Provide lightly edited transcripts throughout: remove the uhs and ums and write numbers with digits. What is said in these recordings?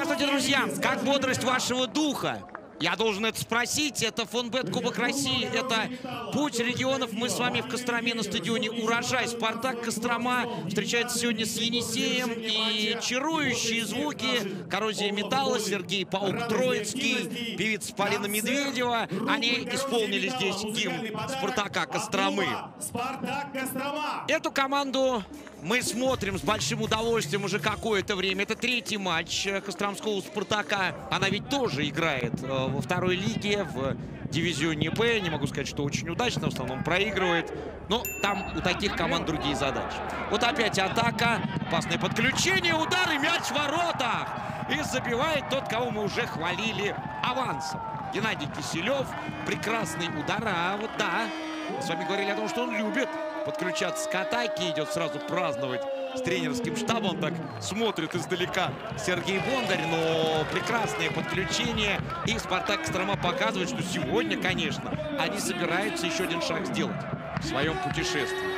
Здравствуйте, друзья! Как бодрость вашего духа? Я должен это спросить. Это Фонбет Кубок России. Это Путь регионов. Мы с вами в Костроме на стадионе «Урожай». «Спартак» Кострома встречается сегодня с «Енисеем». И чарующие звуки. «Коррозия металла», Сергей Паук Троицкий, певица Полина Медведева. Они исполнили здесь гимн «Спартака» Костромы. Эту команду мы смотрим с большим удовольствием уже какое-то время. Это третий матч костромского «Спартака». Она ведь тоже играет во второй лиге, в дивизионе Б. Не могу сказать, что очень удачно, в основном проигрывает. Но там у таких команд другие задачи. Вот опять атака, опасное подключение, удар и мяч в воротах. И забивает тот, кого мы уже хвалили авансом. Геннадий Киселев. Прекрасный удар. А вот да, мы с вами говорили о том, что он любит подключаться к атаке, идет сразу праздновать с тренерским штабом. Так смотрит издалека Сергей Бондарь, но прекрасное подключение. И «Спартак» Кострома показывает, что сегодня, конечно, они собираются еще один шаг сделать в своем путешествии.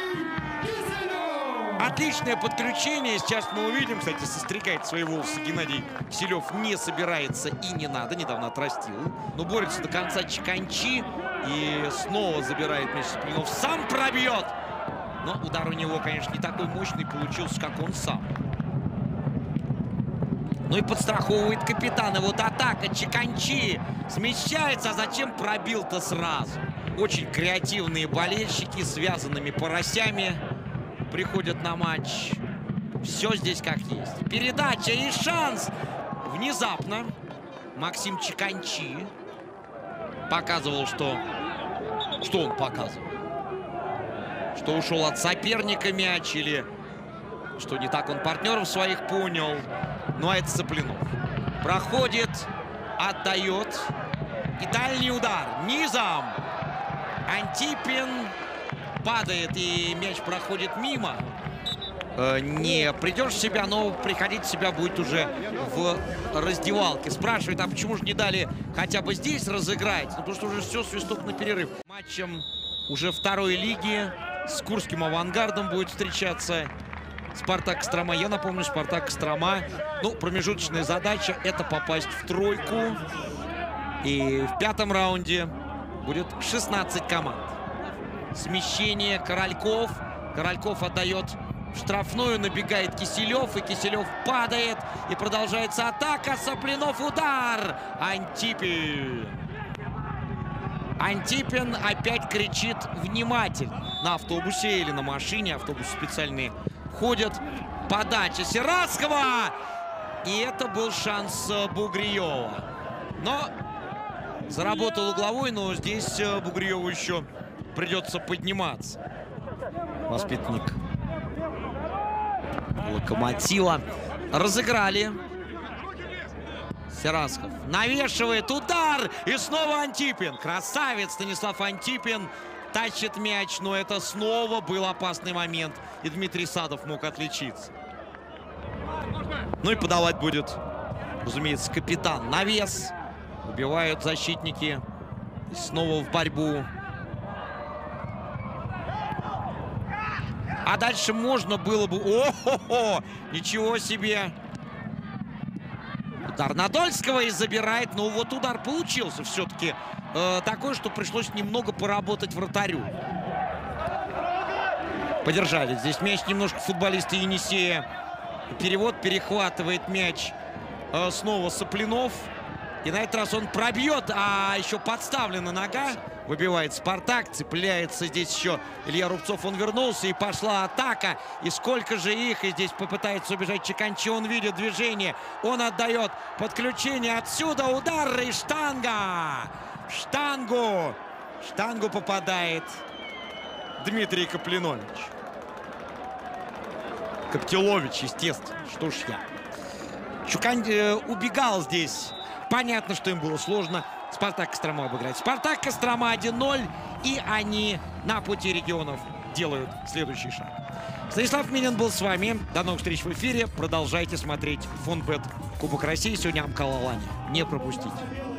Отличное подключение. Сейчас мы увидим, кстати, состригает свои волосы Геннадий Киселев не собирается и не надо. Недавно отрастил. Но борется до конца Чиканчи. И снова забирает мяч Саплинов. Сам пробьет. Но удар у него, конечно, не такой мощный получился, как он сам. Ну и подстраховывает капитан. И вот атака Чиканчи смещается. А зачем пробил-то сразу? Очень креативные болельщики с связанными поросями приходят на матч. Все здесь как есть. Передача и шанс. Внезапно Максим Чиканчи показывал, что он показывал? Что ушел от соперника мяч или что не так он партнеров своих понял. Ну а это Саплинов. Проходит, отдает. И дальний удар низом. Антипин падает, и мяч проходит мимо. Не придешь в себя, но приходить в себя будет уже в раздевалке. Спрашивает, а почему же не дали хотя бы здесь разыграть? Ну, потому что уже все, свисток на перерыв. Матчем уже второй лиги с Курским «Авангардом» будет встречаться «Спартак» Кострома. Я напомню, «Спартак» Кострома. Ну, промежуточная задача — это попасть в тройку. И в пятом раунде будет 16 команд. Смещение Корольков. Корольков отдает в штрафную, набегает Киселев, и Киселев падает, и продолжается атака. Саплинов, удар! Антипин. Антипин опять кричит «внимательно». На автобусе или на машине, автобусы специальные ходят. Подача Серадского! И это был шанс Бугриева. Но заработал угловой, но здесь Бугриеву еще придется подниматься. Воспитанник «Локомотива». Разыграли. Серадсков навешивает удар. И снова Антипин. Красавец Станислав Антипин тащит мяч. Но это снова был опасный момент. И Дмитрий Садов мог отличиться. Ну и подавать будет, разумеется, капитан. Навес. Убивают защитники. И снова в борьбу. А дальше можно было бы... О-хо-хо! Ничего себе! Удар Надольского и забирает. Ну вот удар получился все-таки такой, что пришлось немного поработать вратарю. Подержали здесь мяч немножко футболисты Енисея. Перевод, перехватывает мяч снова Саплинов. И на этот раз он пробьет, а еще подставлена нога. Выбивает «Спартак», цепляется здесь еще Илья Рубцов. Он вернулся, и пошла атака. И сколько же их, и здесь попытается убежать Чиканчи. Он видит движение, он отдает подключение. Отсюда удар и штанга. Штангу попадает Дмитрий Каплинович. Коптелович, естественно. Что ж я. Чуканчи убегал здесь. Понятно, что им было сложно «Спартак» Кострома обыграть. «Спартак» Кострома 1-0. И они на пути регионов делают следующий шаг. Станислав Минин был с вами. До новых встреч в эфире. Продолжайте смотреть Фонбет Кубок России. Сегодня Амкал Алания. Не пропустите.